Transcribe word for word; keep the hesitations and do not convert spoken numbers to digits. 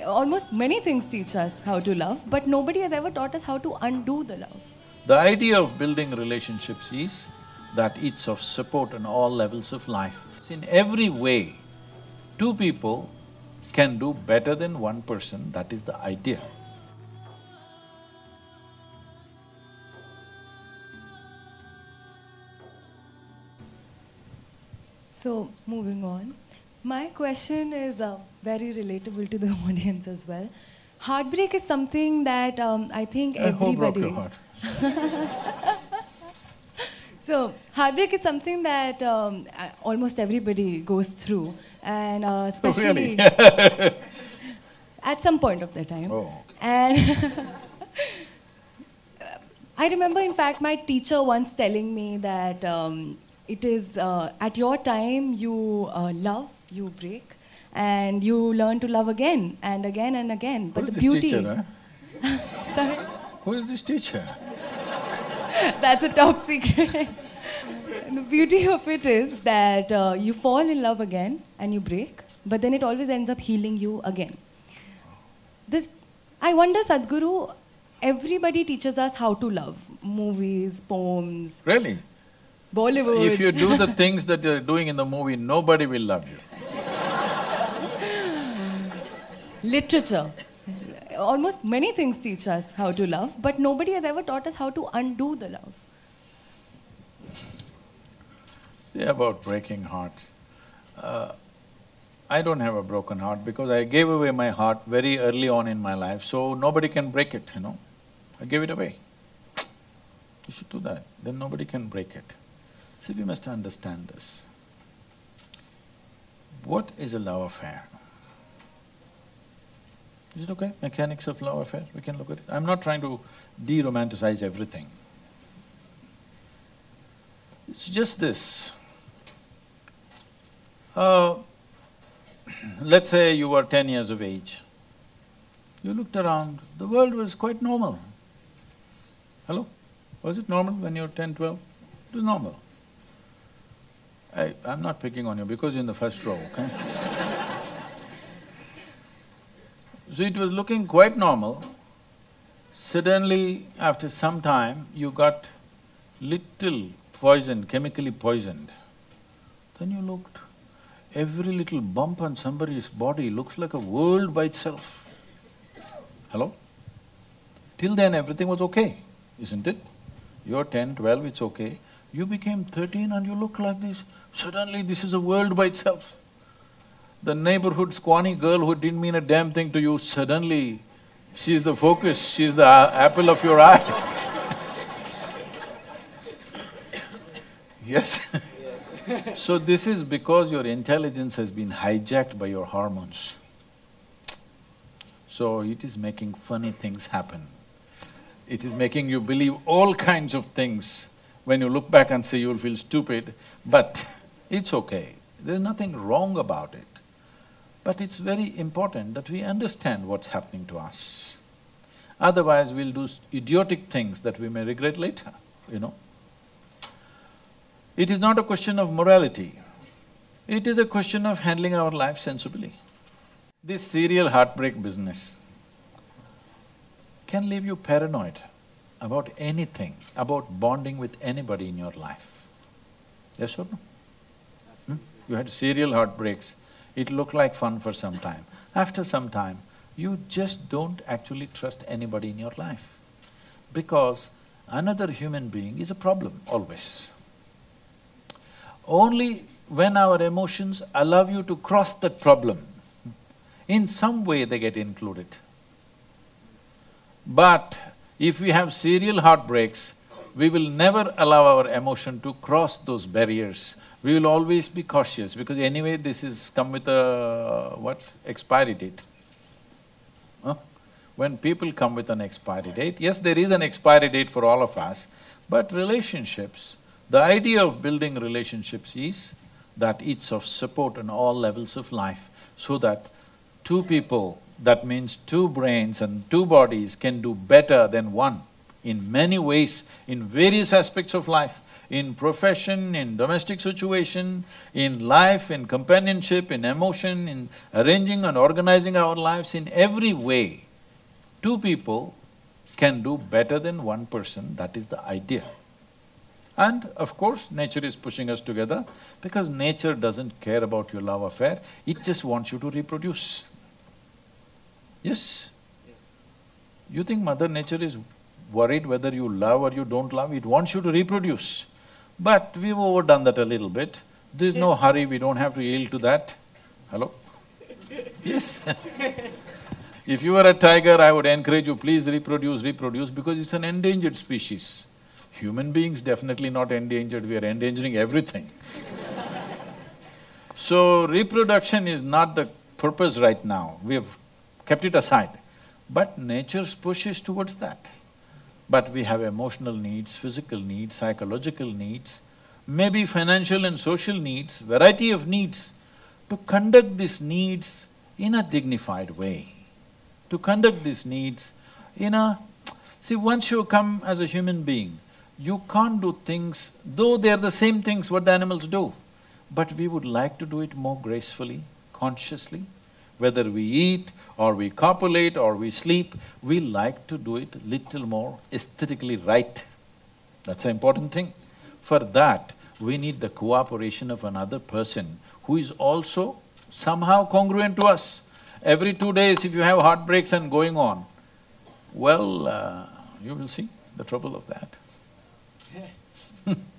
almost many things teach us how to love, but nobody has ever taught us how to undo the love. The idea of building relationships is that it's of support on all levels of life. In every way, two people can do better than one person, that is the idea. So, moving on. My question is uh, very relatable to the audience as well. Heartbreak is something that um, I think Uh, who broke everybody… your heart? So, heartbreak is something that um, uh, almost everybody goes through, and uh, especially Really? at some point of their time. Oh. And I remember, in fact, my teacher once telling me that um, it is uh, at your time you uh, love, you break, and you learn to love again and again and again. But Who is the this beauty… teacher, huh? Sorry? Who is this teacher? That's a top secret. The beauty of it is that uh, you fall in love again and you break, but then it always ends up healing you again. This, I wonder, Sadhguru, everybody teaches us how to love. Movies, poems, Really? Bollywood. If you do the things that you're doing in the movie, nobody will love you. Literature. Almost many things teach us how to love, but nobody has ever taught us how to undo the love. See, about breaking hearts, uh, I don't have a broken heart because I gave away my heart very early on in my life, so nobody can break it, you know. I gave it away. You should do that, then nobody can break it. See, we must understand this. What is a love affair? Is it okay? Mechanics of love affair, we can look at it. I'm not trying to de-romanticize everything. It's just this. Uh, let's say you were ten years of age. You looked around, the world was quite normal. Hello? Was it normal when you were ten, twelve? It was normal. I… I'm not picking on you because you're in the first row, okay? So it was looking quite normal. Suddenly, after some time, you got little poisoned, chemically poisoned. Then you looked, every little bump on somebody's body looks like a world by itself. Hello? Till then everything was okay, isn't it? You're ten, twelve, it's okay. You became thirteen and you look like this, suddenly this is a world by itself. The neighborhood squawny girl who didn't mean a damn thing to you, suddenly she's the focus, she's the apple of your eye. Yes? So this is because your intelligence has been hijacked by your hormones. So it is making funny things happen. It is making you believe all kinds of things. When you look back and say you'll feel stupid, but it's okay, there's nothing wrong about it. But it's very important that we understand what's happening to us. Otherwise, we'll do idiotic things that we may regret later, you know. It is not a question of morality, it is a question of handling our life sensibly. This serial heartbreak business can leave you paranoid about anything, about bonding with anybody in your life. Yes or no? Hmm? You had serial heartbreaks, it looked like fun for some time. After some time, you just don't actually trust anybody in your life because another human being is a problem always. Only when our emotions allow you to cross that problem, in some way they get included. But if we have serial heartbreaks, we will never allow our emotion to cross those barriers. We will always be cautious because anyway this is come with a… what? Expiry date. Huh? When people come with an expiry date, yes, there is an expiry date for all of us, but relationships, the idea of building relationships is that it's of support on all levels of life, so that two people, that means two brains and two bodies, can do better than one in many ways, in various aspects of life. in profession, in domestic situation, in life, in companionship, in emotion, in arranging and organizing our lives, in every way, two people can do better than one person, that is the idea. And of course, nature is pushing us together because nature doesn't care about your love affair, it just wants you to reproduce. Yes? You think Mother Nature is worried whether you love or you don't love? It wants you to reproduce. But we've overdone that a little bit. There's no hurry, we don't have to yield to that. Hello? Yes. If you were a tiger, I would encourage you, please reproduce, reproduce, because it's an endangered species. Human beings definitely not endangered, we are endangering everything. So, reproduction is not the purpose right now, we have kept it aside. But nature's push is towards that. But we have emotional needs, physical needs, psychological needs, maybe financial and social needs, variety of needs. To conduct these needs in a dignified way, to conduct these needs in a… See, once you come as a human being, you can't do things, though they're the same things what the animals do, but we would like to do it more gracefully, consciously. Whether we eat or we copulate or we sleep, we like to do it little more aesthetically right. That's an important thing. For that, we need the cooperation of another person who is also somehow congruent to us. Every two days if you have heartbreaks and going on, well, uh, you will see the trouble of that.